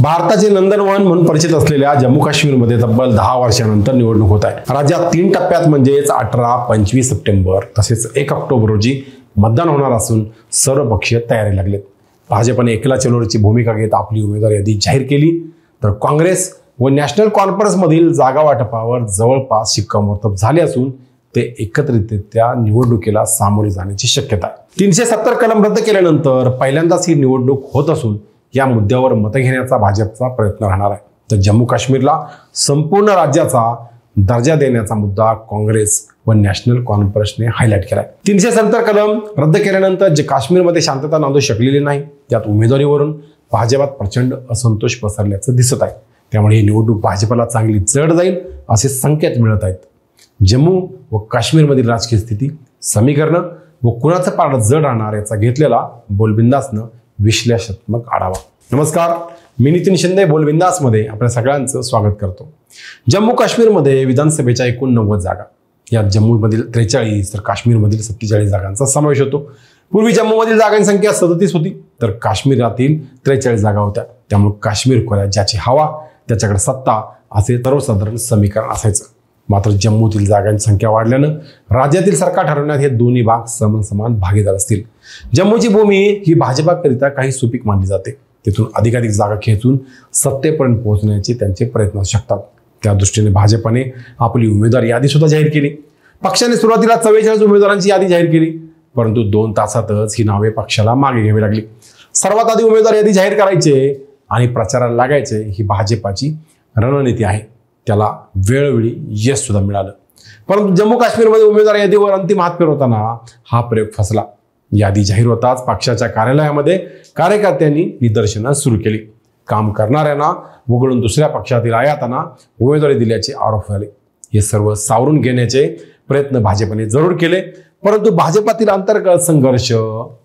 भारताचे नंदनवन म्हणून परिचित असलेल्या जम्मू काश्मीरमध्ये तब्बल 10 वर्षांनंतर निवडणूक होत आहे। राज्यात 3 टप्प्यात म्हणजेच 18, 25 सप्टेंबर तसेच 1 ऑक्टोबर रोजी मतदान होणार असून सर्व पक्षीय तयारी लागलेत। भाजपने एकला चलोची भूमिका घेत आपली उमेदवार यादी जाहीर केली, तर काँग्रेस व नॅशनल कॉन्फरन्समधील जागा वाटपावर जवळपास शिक्कामोर्तब झाले असून ते एकत्रितरित्या निवडणुकीला सामोरे जाण्याची शक्यता आहे। 370 कलम रद्द केल्यानंतर पहिल्यांदाच ही निवडणूक होत असून या मुद्द्यावर मत घेण्याचा भाजपचा प्रयत्न राहणार आहे। तर जम्मू काश्मीरला संपूर्ण राज्याचा दर्जा देण्याचा मुद्दा काँग्रेस व नॅशनल कॉन्फरन्सने हायलाइट केलाय। 370 कलम रद्द केल्यानंतर जे काश्मीरमध्ये शांतता नांदू शकलेली नाही, त्यात उमेदवारीवरून भाजपात प्रचंड असंतोष पसरल्याचं दिसत आहे। त्यामुळे ही निवडणूक भाजपला चांगली जड जाईल असे संकेत मिळत आहेत। जम्मू व काश्मीरमधील राजकीय स्थिती, समीकरण व कुणाचं पारड जड राहणार याचा घेतलेला बोलबिंदासनं विश्लेषणात्मक आढावा। नमस्कार, मी नितीन शिंदे बोलबिंदासमध्ये आपल्या सगळ्यांचं स्वागत करतो। जम्मू काश्मीरमध्ये विधानसभेच्या एकूण 90 जागा, यात जम्मूमधील 43 तर काश्मीरमधील 47 जागांचा समावेश होतो। पूर्वी जम्मूमधील जागांची संख्या 37 होती, तर काश्मीरातील 43 जागा होत्या। त्यामुळे काश्मीर खोऱ्यात ज्याची हवा त्याच्याकडे सत्ता असे सर्वसाधारण समीकरण असायचं। मात्र जम्मूतील जागांची संख्या वाढल्यानं राज्यातील सरकार ठरवण्यात हे दोन्ही भाग समान भागीदार असतील। जम्मूची भूमी ही भाजपाकरिता काही सुपीक मानली जाते, तिथून अधिकाधिक जागा खेचून सत्तेपर्यंत पोहोचण्याचे त्यांचे प्रयत्न असू शकतात। त्या दृष्टीने भाजपने आपली उमेदवार यादी सुद्धा जाहीर केली। पक्षाने सुरुवातीला 44 उमेदवारांची यादी जाहीर केली, परंतु 2 तासातच ही नावे पक्षाला मागे घ्यावी लागली। सर्वात आधी उमेदवार यादी जाहीर करायचे आणि प्रचाराला लागायचे ही भाजपाची रणनीती आहे। त्याला वेळोवेळी यश सुद्धा मिळालं, परंतु जम्मू काश्मीरमध्ये उमेदवार यादीवर अंतिम हात फिरवताना हा प्रयोग फसला। यादी जाहीर होताच पक्षाच्या कार्यालयामध्ये कार्यकर्त्यांनी निदर्शनं सुरू केली। काम करणाऱ्यांना वगळून दुसऱ्या पक्षातील आयातांना उमेदवारी दिल्याचे आरोप झाले। हे सर्व सावरून घेण्याचे प्रयत्न भाजपने जरूर केले, परंतु भाजपातील अंतर्गत संघर्ष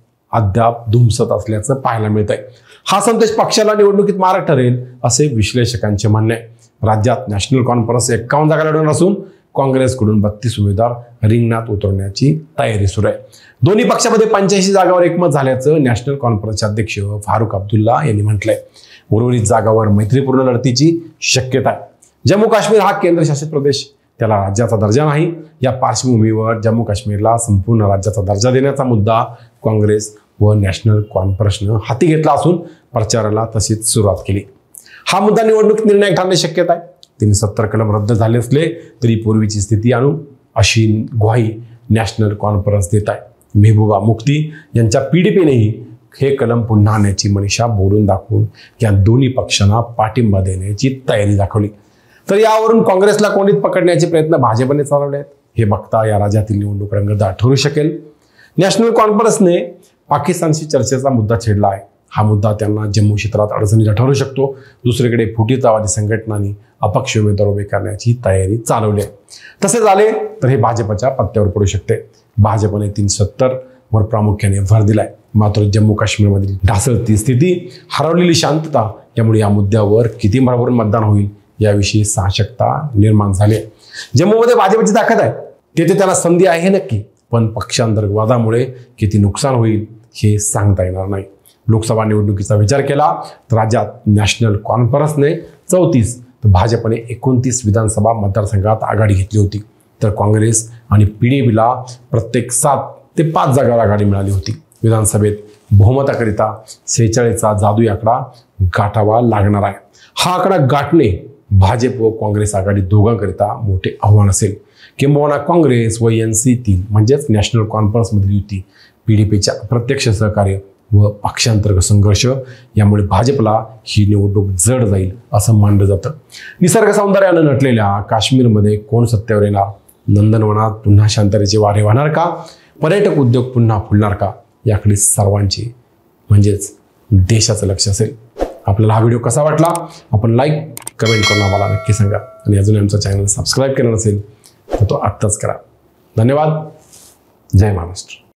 अद्याप धुमसत असल्याचं पाहायला मिळत आहे। हा संदेश पक्षाला निवडणुकीत मारक ठरेल असे विश्लेषकांचे म्हणणे आहे। राज्यात नॅशनल कॉन्फरन्स 51 जागा लढवणार असून काँग्रेसकडून 32 उमेदवार रिंगणात उतरण्याची तयारी सुरू आहे। दोन्ही पक्षामध्ये 85 जागांवर एकमत झाल्याचं नॅशनल कॉन्फरन्सचे अध्यक्ष फारुख अब्दुल्ला यांनी म्हटलंय। उर्वरित जागांवर मैत्रीपूर्ण लढतीची शक्यता आहे। जम्मू काश्मीर हा केंद्रशासित प्रदेश, त्याला राज्याचा दर्जा नाही। या पार्श्वभूमीवर जम्मू काश्मीरला संपूर्ण राज्याचा दर्जा देण्याचा मुद्दा काँग्रेस व नॅशनल कॉन्फरन्सनं हाती घेतला असून प्रचाराला तशीच सुरुवात केली। हा मुद्दा निवडणूक निर्णायक ठरण्याची शक्यता आहे। 370 कलम रद्द झाले असले तरी पूर्वीची स्थिती आणू अशी ग्वाही नॅशनल कॉन्फरन्स देत आहे। मेहबूबा मुफ्ती यांच्या पीडीपीनेही हे कलम पुन्हा आणण्याची मनीषा बोलून दाखवून या दोन्ही पक्षांना पाठिंबा देण्याची तयारी दाखवली। तर यावरून काँग्रेसला कोंडीत पकडण्याचे प्रयत्न भाजपने चालवले आहेत। हे बघता या राज्यातील निवडणूक रंगतदार ठरू शकेल। नॅशनल कॉन्फरन्सने पाकिस्तानशी चर्चेचा मुद्दा छेडला आहे। हा मुद्दा त्यांना जम्मू क्षेत्रात अडचणीचा ठरू शकतो। दुसरीकडे फुटीरतावादी संघटनांनी अपक्ष उमेदवार उभे करण्याची तयारी चालवली आहे। तसे झाले तर हे भाजपच्या पत्त्यावर पडू शकते। भाजपने 370 वर प्रामुख्याने भर दिलाय, मात्र जम्मू काश्मीरमधील ढासळती स्थिती, हरवलेली शांतता यामुळे या मुद्द्यावर किती भरभरून मतदान होईल याविषयी साशंकता निर्माण झाली आहे। जम्मूमध्ये भाजपची ताकद आहे, तेथे त्यांना संधी आहे नक्की, पण पक्षांतर्गत वादामुळे किती नुकसान होईल हे सांगता येणार नाही। लोकसभा निवडणुकीचा विचार केला तर राज्यात नॅशनल कॉन्फरन्सने 34 तर भाजपने 29 विधानसभा मतदारसंघात आघाडी घेतली होती, तर काँग्रेस आणि पीडीपीला प्रत्येक 7 ते 5 जागांवर आघाडी मिळाली होती। विधानसभेत बहुमताकरिता 46चा जादुई आकडा गाठावा लागणार आहे। हा आकडा गाठणे भाजप व काँग्रेस आघाडी दोघांकरिता मोठे आव्हान असेल। किंबहुना काँग्रेस व NC3 म्हणजेच नॅशनल कॉन्फरन्समधील युती, पीडीपीच्या अप्रत्यक्ष सहकार्य व पक्षांतर्गत संघर्ष यामुळे भाजपला ही निवडणूक जड जाईल असं मानलं जातं। निसर्ग सौंदर्यानं नटलेल्या काश्मीरमध्ये कोण सत्तेवर येणार? नंदनवनात पुन्हा शांततेचे वारे वाहणार का? पर्यटक उद्योग पुन्हा फुलणार का? याकडे सर्वांचे म्हणजेच देशाचं लक्ष असेल। आपल्याला हा व्हिडिओ कसा वाटला आपण लाईक कमेंट करून आम्हाला नक्की सांगा, आणि अजून आमचा चॅनल सबस्क्राईब केला नसेल तर तो आत्ताच करा। धन्यवाद। जय महाराष्ट्र।